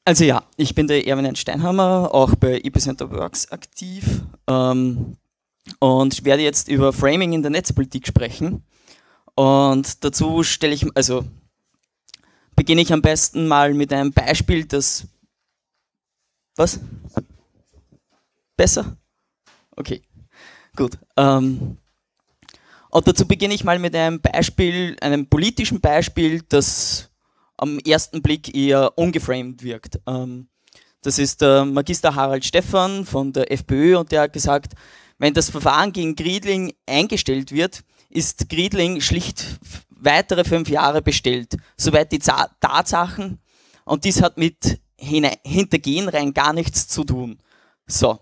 Also ja, ich bin der Erwin Steinhammer, auch bei Epicenter Works aktiv und werde jetzt über Framing in der Netzpolitik sprechen. Und dazu beginne ich am besten mal mit einem Beispiel, das... Was? Besser? Okay, gut. Und dazu beginne ich mal mit einem Beispiel, einem politischen Beispiel, das am ersten Blick eher ungeframed wirkt. Das ist der Magister Harald Stephan von der FPÖ und der hat gesagt, wenn das Verfahren gegen Griedling eingestellt wird, ist Griedling schlicht weitere 5 Jahre bestellt. Soweit die Tatsachen, und dies hat mit Hintergehen rein gar nichts zu tun. So.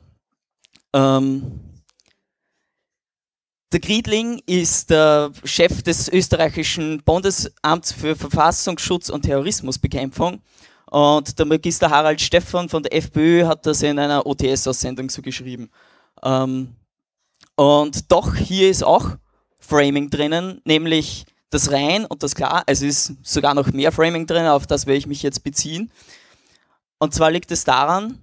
Der Griedling ist der Chef des österreichischen Bundesamts für Verfassungsschutz und Terrorismusbekämpfung und der Magister Harald Stephan von der FPÖ hat das in einer OTS-Aussendung so geschrieben. Und doch hier ist auch Framing drinnen, nämlich das Rein und das Klar, also ist sogar noch mehr Framing drin, auf das werde ich mich jetzt beziehen. Und zwar liegt es daran,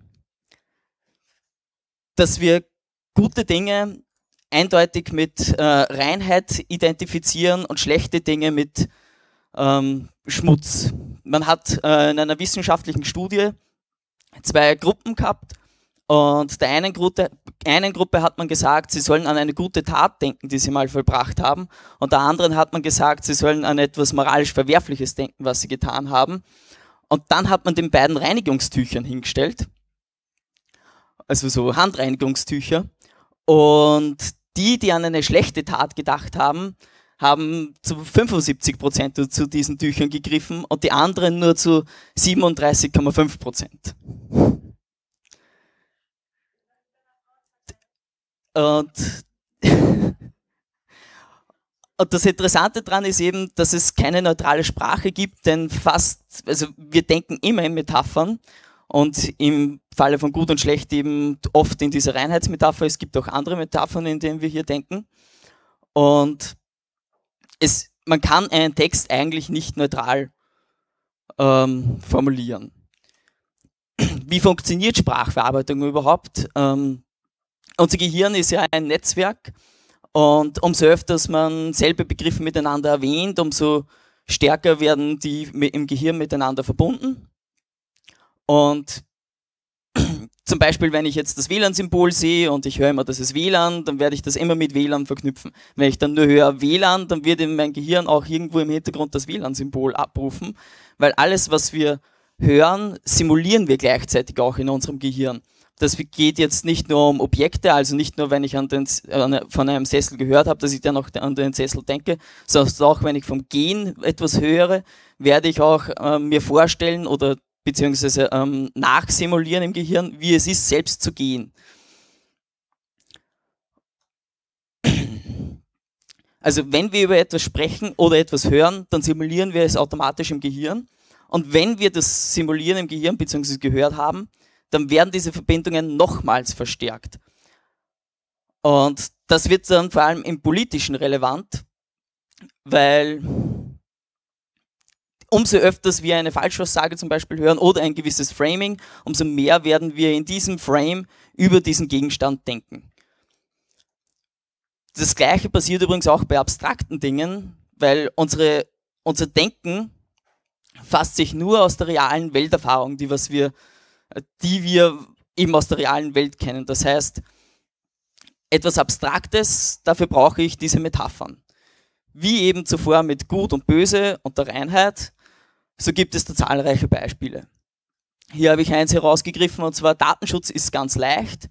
dass wir gute Dinge eindeutig mit Reinheit identifizieren und schlechte Dinge mit Schmutz. Man hat in einer wissenschaftlichen Studie 2 Gruppen gehabt und der einen Gruppe hat man gesagt, sie sollen an eine gute Tat denken, die sie mal vollbracht haben, und der anderen hat man gesagt, sie sollen an etwas moralisch Verwerfliches denken, was sie getan haben. Und dann hat man den beiden Reinigungstüchern hingestellt, also so Handreinigungstücher, und die an eine schlechte Tat gedacht haben, haben zu 75% zu diesen Tüchern gegriffen und die anderen nur zu 37,5%. Und das Interessante daran ist eben, dass es keine neutrale Sprache gibt, denn also wir denken immer in Metaphern und im Falle von gut und schlecht eben oft in dieser Reinheitsmetapher. Es gibt auch andere Metaphern, in denen wir hier denken. Und man kann einen Text eigentlich nicht neutral formulieren. Wie funktioniert Sprachverarbeitung überhaupt? Unser Gehirn ist ja ein Netzwerk und umso öfters man selbe Begriffe miteinander erwähnt, umso stärker werden die im Gehirn miteinander verbunden. Und zum Beispiel, wenn ich jetzt das WLAN-Symbol sehe und ich höre immer, das ist WLAN, dann werde ich das immer mit WLAN verknüpfen. Wenn ich dann nur höre WLAN, dann wird in meinem Gehirn auch irgendwo im Hintergrund das WLAN-Symbol abrufen, weil alles, was wir hören, simulieren wir gleichzeitig auch in unserem Gehirn. Das geht jetzt nicht nur um Objekte, also nicht nur, wenn ich von einem Sessel gehört habe, dass ich dann auch an den Sessel denke, sondern auch, wenn ich vom Gehen etwas höre, werde ich auch mir vorstellen oder beziehungsweise nachsimulieren im Gehirn, wie es ist, selbst zu gehen. Also wenn wir über etwas sprechen oder etwas hören, dann simulieren wir es automatisch im Gehirn. Und wenn wir das Simulieren im Gehirn beziehungsweise gehört haben, dann werden diese Verbindungen nochmals verstärkt. Und das wird dann vor allem im Politischen relevant, weil umso öfters wir eine Falschaussage zum Beispiel hören oder ein gewisses Framing, umso mehr werden wir in diesem Frame über diesen Gegenstand denken. Das Gleiche passiert übrigens auch bei abstrakten Dingen, weil unser Denken fasst sich nur aus der realen Welterfahrung, die wir eben aus der realen Welt kennen. Das heißt, etwas Abstraktes, dafür brauche ich diese Metaphern. Wie eben zuvor mit Gut und Böse und der Reinheit, so gibt es da zahlreiche Beispiele. Hier habe ich eins herausgegriffen, und zwar Datenschutz ist ganz leicht.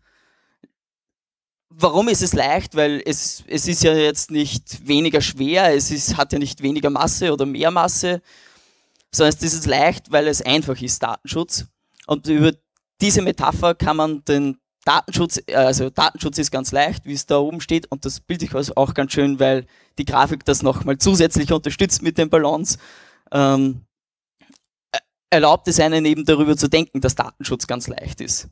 Warum ist es leicht? Weil es ist ja jetzt nicht weniger schwer, hat ja nicht weniger Masse oder mehr Masse, sondern es ist leicht, weil es einfach ist, Datenschutz. Und über diese Metapher kann man den Datenschutz ist ganz leicht, wie es da oben steht, und das Bild ist auch ganz schön, weil die Grafik das nochmal zusätzlich unterstützt mit den Ballons. Erlaubt es einen eben darüber zu denken, dass Datenschutz ganz leicht ist.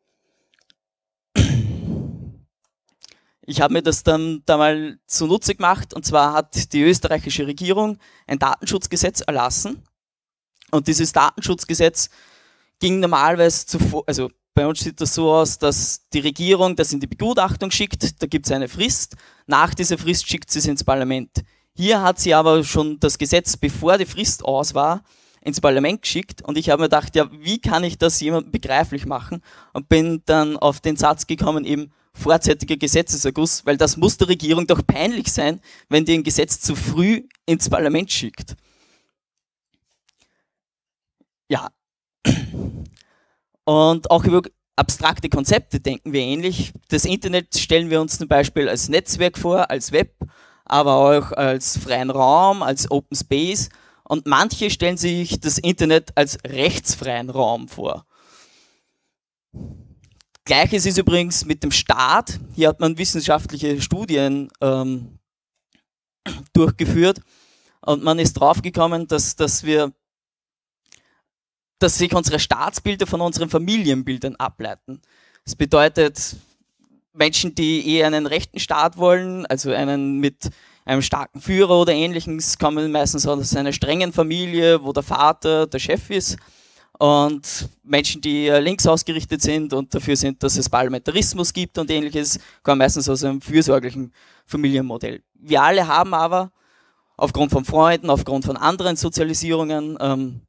Ich habe mir das dann da mal zunutze gemacht, und zwar hat die österreichische Regierung ein Datenschutzgesetz erlassen, und dieses Datenschutzgesetz ging normalerweise zuvor, also bei uns sieht das so aus, dass die Regierung das in die Begutachtung schickt, da gibt es eine Frist, nach dieser Frist schickt sie es ins Parlament. Hier hat sie aber schon das Gesetz, bevor die Frist aus war, ins Parlament geschickt und ich habe mir gedacht, ja, wie kann ich das jemandem begreiflich machen und bin dann auf den Satz gekommen, eben vorzeitiger Gesetzeserguss, weil das muss der Regierung doch peinlich sein, wenn die ein Gesetz zu früh ins Parlament schickt. Ja. Und auch über abstrakte Konzepte denken wir ähnlich. Das Internet stellen wir uns zum Beispiel als Netzwerk vor, als Web, aber auch als freien Raum, als Open Space. Und manche stellen sich das Internet als rechtsfreien Raum vor. Gleiches ist übrigens mit dem Staat. Hier hat man wissenschaftliche Studien durchgeführt und man ist draufgekommen, dass sich unsere Staatsbilder von unseren Familienbildern ableiten. Das bedeutet, Menschen, die eher einen rechten Staat wollen, also einen mit einem starken Führer oder Ähnliches, kommen meistens aus einer strengen Familie, wo der Vater der Chef ist. Und Menschen, die links ausgerichtet sind und dafür sind, dass es Parlamentarismus gibt und Ähnliches, kommen meistens aus einem fürsorglichen Familienmodell. Wir alle haben aber aufgrund von Freunden, aufgrund von anderen Sozialisierungen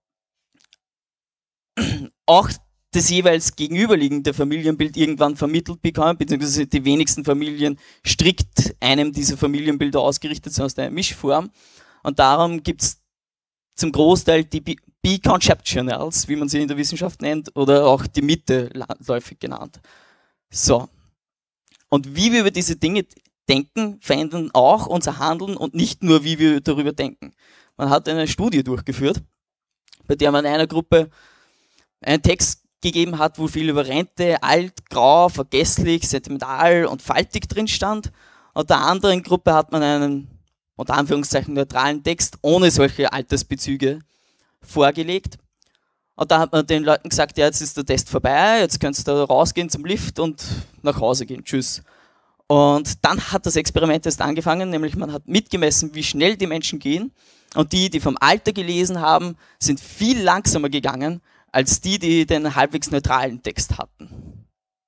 auch das jeweils gegenüberliegende Familienbild irgendwann vermittelt bekommen, beziehungsweise die wenigsten Familien strikt einem dieser Familienbilder ausgerichtet sind aus der Mischform. Und darum gibt es zum Großteil die B-Conceptionals, wie man sie in der Wissenschaft nennt, oder auch die Mitte landläufig genannt. So. Und wie wir über diese Dinge denken, verändern auch unser Handeln und nicht nur, wie wir darüber denken. Man hat eine Studie durchgeführt, bei der man einer Gruppe einen Text gegeben hat, wo viel über Rente, alt, grau, vergesslich, sentimental und faltig drin stand. Und der anderen Gruppe hat man einen, unter Anführungszeichen, neutralen Text ohne solche Altersbezüge vorgelegt. Und da hat man den Leuten gesagt, ja, jetzt ist der Test vorbei, jetzt könnt ihr rausgehen zum Lift und nach Hause gehen, tschüss. Und dann hat das Experiment erst angefangen, nämlich man hat mitgemessen, wie schnell die Menschen gehen. Und die vom Alter gelesen haben, sind viel langsamer gegangen, als die den halbwegs neutralen Text hatten.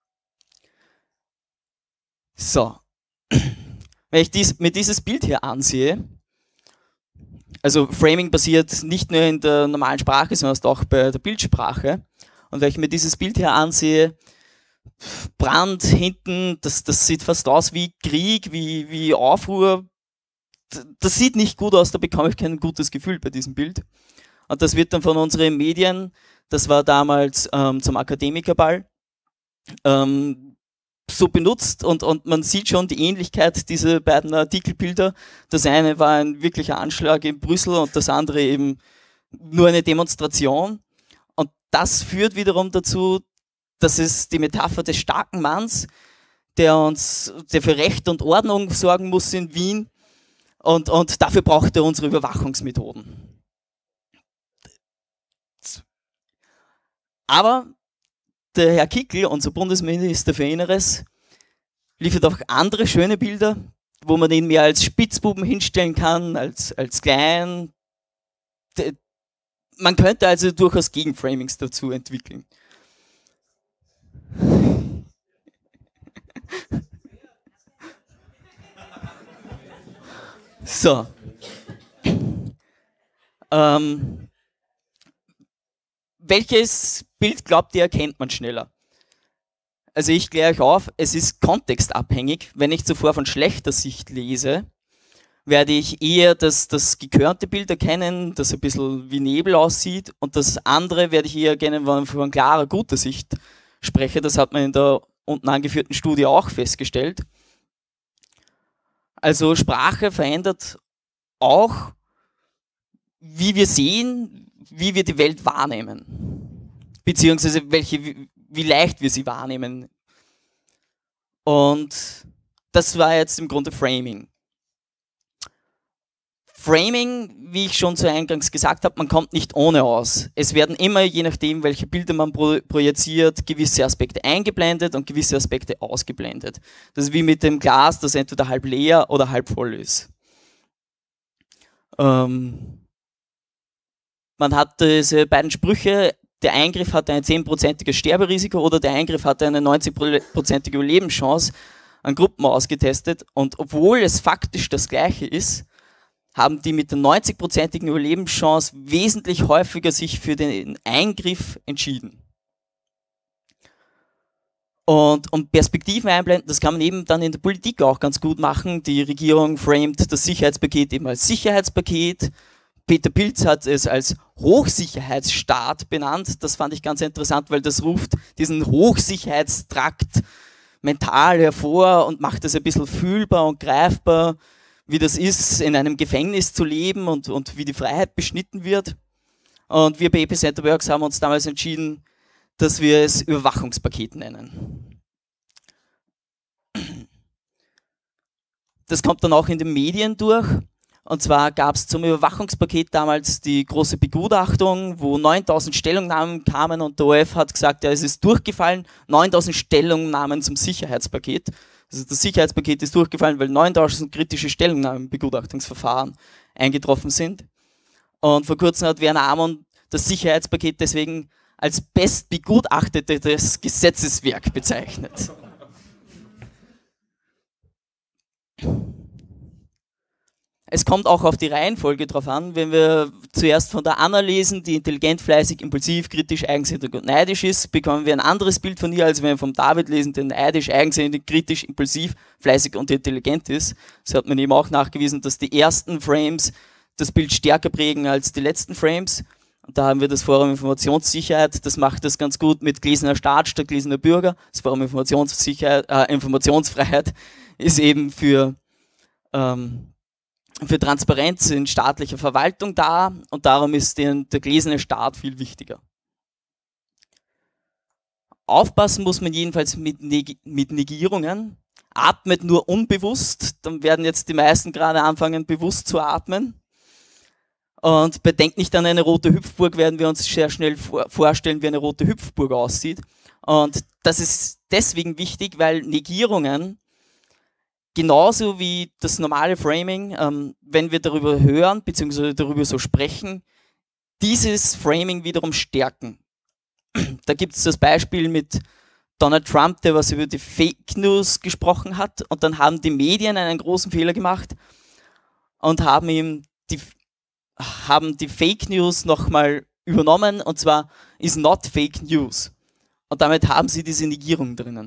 So, wenn ich mir dieses Bild hier ansehe, also Framing basiert nicht nur in der normalen Sprache, sondern auch bei der Bildsprache. Und wenn ich mir dieses Bild hier ansehe, Brand hinten, das sieht fast aus wie Krieg, wie Aufruhr. Das sieht nicht gut aus, da bekomme ich kein gutes Gefühl bei diesem Bild. Und das wird dann von unseren Medien, das war damals zum Akademikerball, so benutzt und man sieht schon die Ähnlichkeit dieser beiden Artikelbilder. Das eine war ein wirklicher Anschlag in Brüssel und das andere eben nur eine Demonstration. Und das führt wiederum dazu, dass es die Metapher des starken Manns, der für Recht und Ordnung sorgen muss in Wien und dafür braucht er unsere Überwachungsmethoden. Aber der Herr Kickl, unser Bundesminister für Inneres, liefert auch andere schöne Bilder, wo man ihn mehr als Spitzbuben hinstellen kann, als klein. Man könnte also durchaus Gegenframings dazu entwickeln. So. Welches Bild glaubt ihr, erkennt man schneller? Also ich kläre euch auf, es ist kontextabhängig. Wenn ich zuvor von schlechter Sicht lese, werde ich eher das gekörnte Bild erkennen, das ein bisschen wie Nebel aussieht, und das andere werde ich eher erkennen, wenn ich von klarer, guter Sicht spreche. Das hat man in der unten angeführten Studie auch festgestellt. Also Sprache verändert auch, wie wir sehen, wie wir die Welt wahrnehmen, beziehungsweise wie leicht wir sie wahrnehmen. Und das war jetzt im Grunde Framing. Framing, wie ich schon zu Eingangs gesagt habe, man kommt nicht ohne aus. Es werden immer, je nachdem, welche Bilder man projiziert, gewisse Aspekte eingeblendet und gewisse Aspekte ausgeblendet. Das ist wie mit dem Glas, das entweder halb leer oder halb voll ist. Man hat diese beiden Sprüche, der Eingriff hatte ein 10%iges Sterberisiko oder der Eingriff hatte eine 90%ige Überlebenschance, an Gruppen ausgetestet. Und obwohl es faktisch das Gleiche ist, haben die mit der 90%igen Überlebenschance wesentlich häufiger sich für den Eingriff entschieden. Und um Perspektiven einblenden, das kann man eben dann in der Politik auch ganz gut machen. Die Regierung framet das Sicherheitspaket eben als Sicherheitspaket. Peter Pilz hat es als Hochsicherheitsstaat benannt. Das fand ich ganz interessant, weil das ruft diesen Hochsicherheitstrakt mental hervor und macht es ein bisschen fühlbar und greifbar, wie das ist, in einem Gefängnis zu leben und wie die Freiheit beschnitten wird. Und wir bei Epicenter Works haben uns damals entschieden, dass wir es Überwachungspaket nennen. Das kommt dann auch in den Medien durch. Und zwar gab es zum Überwachungspaket damals die große Begutachtung, wo 9000 Stellungnahmen kamen und der ORF hat gesagt, ja, es ist durchgefallen, 9000 Stellungnahmen zum Sicherheitspaket. Also das Sicherheitspaket ist durchgefallen, weil 9000 kritische Stellungnahmen im Begutachtungsverfahren eingetroffen sind. Und vor kurzem hat Werner Amon das Sicherheitspaket deswegen als bestbegutachtetes Gesetzeswerk bezeichnet. Es kommt auch auf die Reihenfolge drauf an, wenn wir zuerst von der Anna lesen, die intelligent, fleißig, impulsiv, kritisch, eigensinnig und neidisch ist, bekommen wir ein anderes Bild von ihr, als wenn wir vom David lesen, der neidisch, eigensinnig, kritisch, impulsiv, fleißig und intelligent ist. Das hat man eben auch nachgewiesen, dass die ersten Frames das Bild stärker prägen als die letzten Frames. Und da haben wir das Forum Informationssicherheit, das macht das ganz gut mit gläserner Staat statt gläserner Bürger. Das Forum Informationsfreiheit ist eben für Transparenz in staatlicher Verwaltung da und darum ist der gläserne Staat viel wichtiger. Aufpassen muss man jedenfalls mit Negierungen. Atmet nur unbewusst, dann werden jetzt die meisten gerade anfangen, bewusst zu atmen. Und bei Denk nicht an eine rote Hüpfburg werden wir uns sehr schnell vorstellen, wie eine rote Hüpfburg aussieht. Und das ist deswegen wichtig, weil Negierungen genauso wie das normale Framing, wenn wir darüber hören bzw. darüber so sprechen, dieses Framing wiederum stärken. Da gibt es das Beispiel mit Donald Trump, der was über die Fake News gesprochen hat und dann haben die Medien einen großen Fehler gemacht und haben ihm die Fake News nochmal übernommen und zwar is not Fake News. Und damit haben sie diese Negierung drinnen.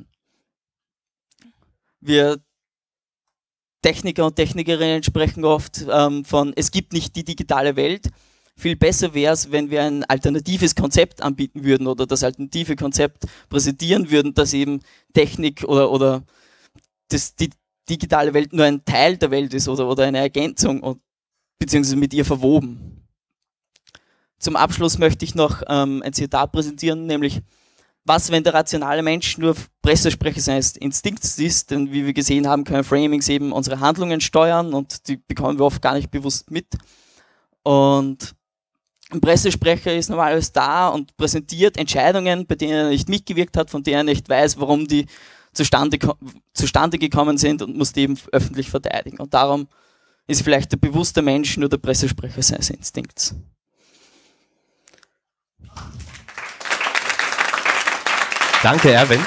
Wir Techniker und Technikerinnen sprechen oft von, es gibt nicht die digitale Welt. Viel besser wäre es, wenn wir ein alternatives Konzept anbieten würden oder das alternative Konzept präsentieren würden, dass eben Technik oder die digitale Welt nur ein Teil der Welt ist oder eine Ergänzung beziehungsweise mit ihr verwoben. Zum Abschluss möchte ich noch ein Zitat präsentieren, nämlich was, wenn der rationale Mensch nur Pressesprecher seines Instinkts ist, denn wie wir gesehen haben, können Framings eben unsere Handlungen steuern und die bekommen wir oft gar nicht bewusst mit. Und ein Pressesprecher ist normalerweise da und präsentiert Entscheidungen, bei denen er nicht mitgewirkt hat, von denen er nicht weiß, warum die zustande gekommen sind und muss die eben öffentlich verteidigen. Und darum ist vielleicht der bewusste Mensch nur der Pressesprecher seines Instinkts. Danke, Erwin.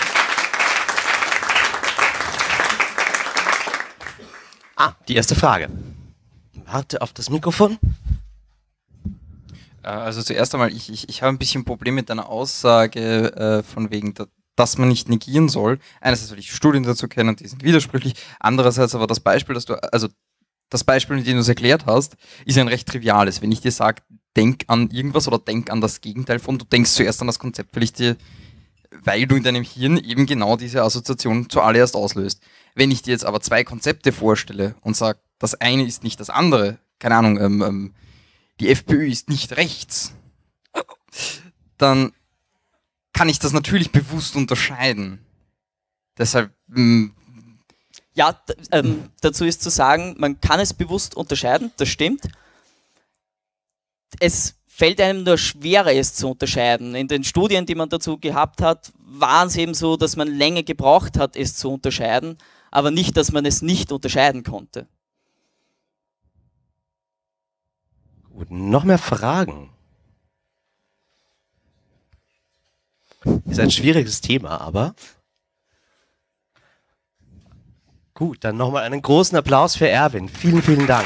Die erste Frage. Warte auf das Mikrofon. Also zuerst einmal, ich habe ein bisschen ein Problem mit deiner Aussage von wegen, dass man nicht negieren soll. Einerseits, weil ich Studien dazu kenne und die sind widersprüchlich. Andererseits aber das Beispiel, mit dem du es erklärt hast, ist ein recht triviales. Wenn ich dir sage, denk an irgendwas oder denk an das Gegenteil von, du denkst zuerst an das Konzept, weil du in deinem Hirn eben genau diese Assoziation zuallererst auslöst. Wenn ich dir jetzt aber zwei Konzepte vorstelle und sage, das eine ist nicht das andere, keine Ahnung, die FPÖ ist nicht rechts, dann kann ich das natürlich bewusst unterscheiden. Deshalb... Ja, dazu ist zu sagen, man kann es bewusst unterscheiden, das stimmt. Es fällt einem nur schwerer, es zu unterscheiden. In den Studien, die man dazu gehabt hat, war es eben so, dass man länger gebraucht hat, es zu unterscheiden, aber nicht, dass man es nicht unterscheiden konnte. Gut, noch mehr Fragen? Ist ein schwieriges Thema, aber gut, dann nochmal einen großen Applaus für Erwin. Vielen, vielen Dank.